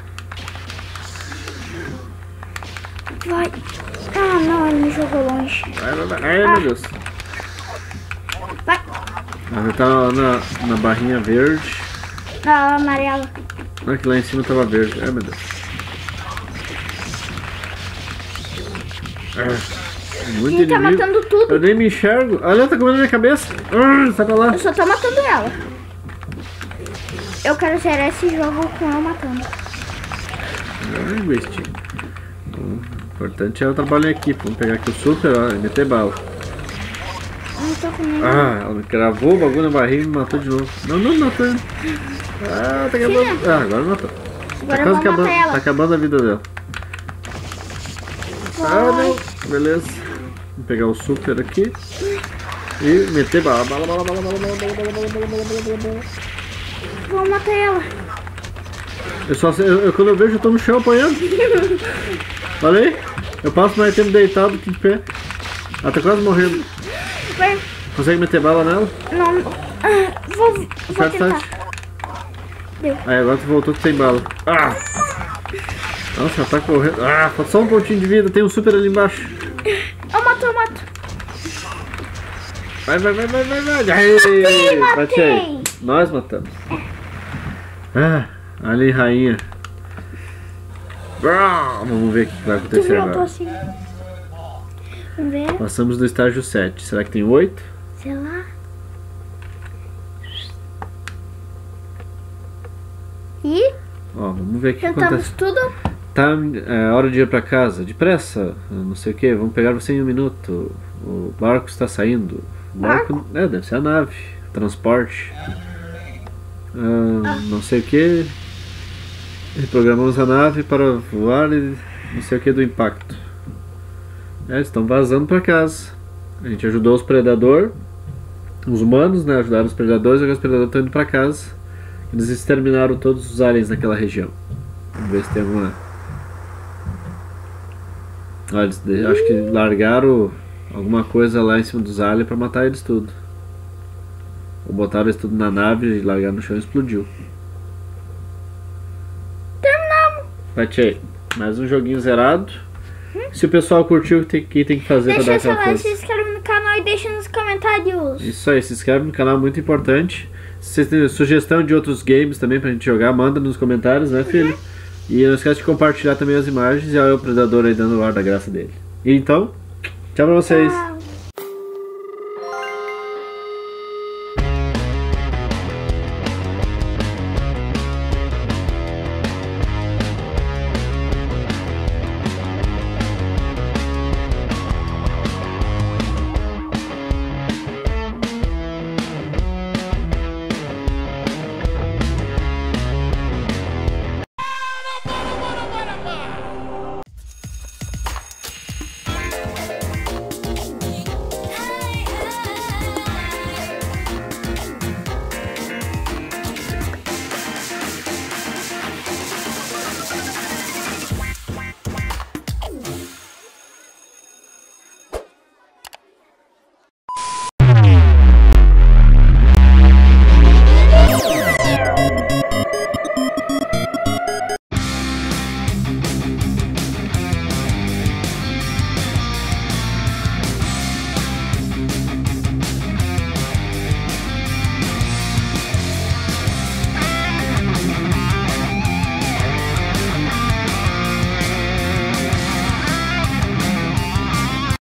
Vai. Ah, não, ele me jogou longe. Vai, vai, vai. Ai, Ah. meu Deus. Vai. Ela tá na, na barrinha verde. Na amarela. Ah, que lá em cima tava verde. Ai, meu Deus. Ah, muito Ele tá inimigo. matando tudo. Eu nem me enxergo. Olha, tá comendo minha cabeça. Ah, sai pra lá. Eu só tô matando ela. Eu quero zerar esse jogo com ela matando. Ai, bestinho. O importante é o trabalho em equipe. Vamos pegar aqui o super ó, e meter bala. Não tô com nenhum. Ah, ela me cravou o bagulho na barriga e me matou de novo. Não, não matou ele. Ah, tá acabando. Ah, agora matou. Agora tá eu vou quase acabando. matar ela. Tá acabando a vida dela. Ah, não. Beleza. Vou pegar o super aqui. E meter bala. Bala, bala, bala, bala, bala, bala, bala, bala, bala, bala, bala, bala. Vou matar ela. Eu só sei, eu, eu- quando eu vejo eu tô no chão apanhando. Falei? Eu passo mais tempo deitado que de pé. Ela tá quase morrendo. Vai. Consegue meter bala nela? Não. Ah, vou, vou Certo, tentar. certo. Deu. Aí agora tu voltou que tem bala. Ah! Nossa, ela tá correndo. Ah, falta só um pontinho de vida, tem um super ali embaixo. Eu mato, eu mato. Vai, vai, vai, vai, vai, vai. Aê, matei. bate aí. Nós matamos. Ah, ali, rainha. Ah, vamos ver o que vai Tu acontecer viu? Eu tô agora. assim. Vamos ver. Passamos do estágio sete. Será que tem oito? Sei lá. E Ó, vamos ver o que tentamos acontece. tudo. Tá, é hora de ir pra casa. Depressa. Não sei o que. Vamos pegar você em um minuto. O barco está saindo. O barco? É, deve ser a nave. Transporte. Ah, não sei o que. Reprogramamos a nave para voar e não sei o que do impacto. É, eles estão vazando pra casa. A gente ajudou os predadores. Os humanos, né? Ajudaram os predadores. Agora os predadores estão indo pra casa. Eles exterminaram todos os aliens naquela região. Vamos ver se tem alguma. Olha, eles de- acho que largaram alguma coisa lá em cima dos aliens pra matar eles tudo. Ou botaram eles tudo na nave e largaram no chão e explodiu. Terminamos. Bate aí. Mais um joguinho zerado. Se o pessoal curtiu, o que tem, que tem que fazer pra dar Deixa seu aquela like, se força? inscreve no canal e deixa nos comentários. Isso aí, se inscreve no canal, muito importante. Se vocês têm sugestão de outros games também pra gente jogar, manda nos comentários, né, filho? Uhum. E não esquece de compartilhar também as imagens e olha o predador aí dando o ar da graça dele. E então, tchau pra vocês. Tchau.